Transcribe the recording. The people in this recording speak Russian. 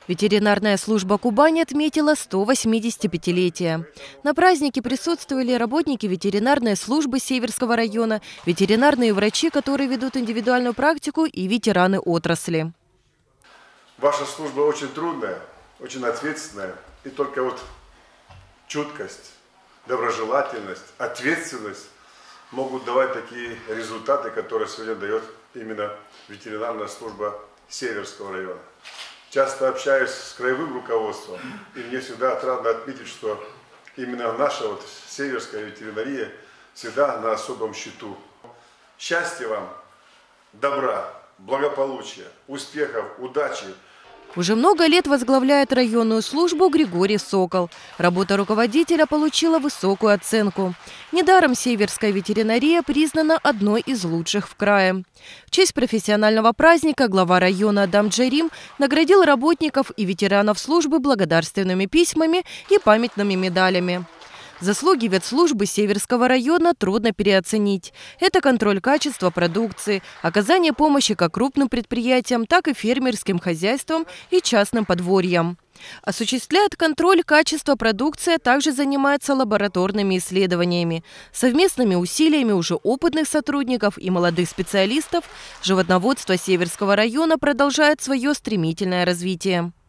Ветеринарная служба Кубани отметила 185-летие. На празднике присутствовали работники ветеринарной службы Северского района, ветеринарные врачи, которые ведут индивидуальную практику, и ветераны отрасли. Ваша служба очень трудная, очень ответственная. И только вот чуткость, доброжелательность, ответственность могут давать такие результаты, которые сегодня дает именно ветеринарная служба Северского района. Часто общаюсь с краевым руководством, и мне всегда отрадно отметить, что именно наша северская ветеринария всегда на особом счету. Счастья вам, добра, благополучия, успехов, удачи. Уже много лет возглавляет районную службу Григорий Сокол. Работа руководителя получила высокую оценку. Недаром северская ветеринария признана одной из лучших в крае. В честь профессионального праздника глава района Адам Джарим наградил работников и ветеранов службы благодарственными письмами и памятными медалями. Заслуги ветслужбы Северского района трудно переоценить. Это контроль качества продукции, оказание помощи как крупным предприятиям, так и фермерским хозяйствам и частным подворьям. Осуществляет контроль качества продукции, а также занимается лабораторными исследованиями. Совместными усилиями уже опытных сотрудников и молодых специалистов животноводство Северского района продолжает свое стремительное развитие.